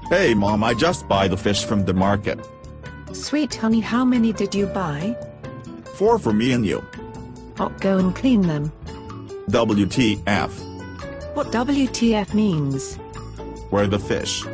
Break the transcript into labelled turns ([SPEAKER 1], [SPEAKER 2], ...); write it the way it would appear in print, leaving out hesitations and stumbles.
[SPEAKER 1] Hey mom, I just buy the fish from the market.
[SPEAKER 2] Sweet honey, how many did you buy?
[SPEAKER 1] 4 for me and you.
[SPEAKER 2] Oh, go and clean them.
[SPEAKER 1] WTF?
[SPEAKER 2] What WTF means?
[SPEAKER 1] Where the fish?